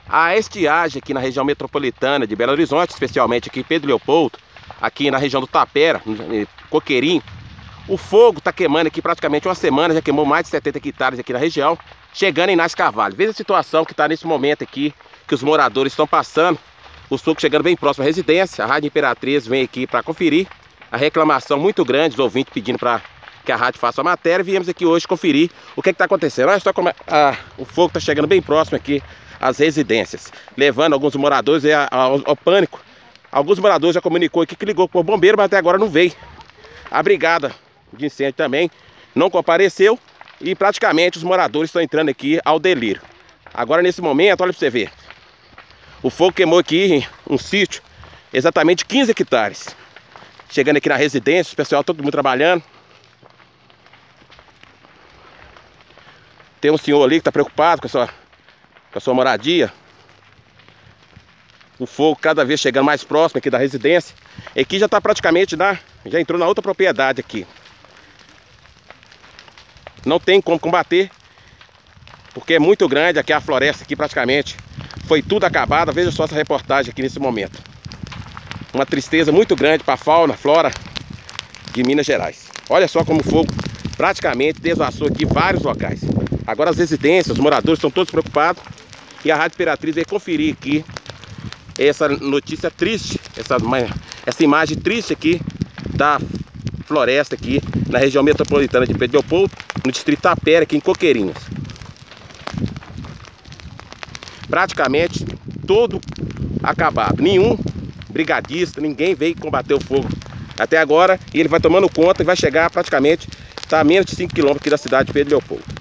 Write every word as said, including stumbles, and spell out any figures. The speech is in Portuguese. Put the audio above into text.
A estiagem aqui na região metropolitana de Belo Horizonte, especialmente aqui em Pedro Leopoldo, aqui na região do Tapera, Coqueirinho, o fogo está queimando aqui praticamente uma semana, já queimou mais de setenta hectares aqui na região, chegando em Inácio Carvalho. Veja a situação que está nesse momento aqui, que os moradores estão passando, o fogo chegando bem próximo à residência. A Rádio Imperatriz vem aqui para conferir, a reclamação muito grande, os ouvintes pedindo para que a rádio faça a matéria. Viemos aqui hoje conferir o que está acontecendo. Olha só como a, a, o fogo está chegando bem próximo aqui às residências, levando alguns moradores ao, ao pânico. Alguns moradores já comunicou aqui que ligou para o bombeiro, mas até agora não veio. A brigada de incêndio também não compareceu e praticamente os moradores estão entrando aqui ao delírio. Agora nesse momento, olha para você ver, o fogo queimou aqui um sítio, exatamente quinze hectares. Chegando aqui na residência, o pessoal todo mundo trabalhando. Tem um senhor ali que está preocupado com a sua, com a sua moradia. O fogo cada vez chegando mais próximo aqui da residência. E aqui já está praticamente, na, já entrou na outra propriedade aqui. Não tem como combater, porque é muito grande aqui a floresta aqui praticamente. Foi tudo acabado. Veja só essa reportagem aqui nesse momento. Uma tristeza muito grande para a fauna, flora de Minas Gerais. Olha só como o fogo praticamente desvassou aqui vários locais. Agora as residências, os moradores estão todos preocupados. E a Rádio Imperatriz veio conferir aqui essa notícia triste, essa, essa imagem triste aqui da floresta aqui na região metropolitana de Pedro Leopoldo, no distrito Tapera, aqui em Coqueirinhos. Praticamente todo acabado. Nenhum brigadista, ninguém veio combater o fogo até agora. E ele vai tomando conta e vai chegar praticamente, está a menos de cinco quilômetros aqui da cidade de Pedro Leopoldo.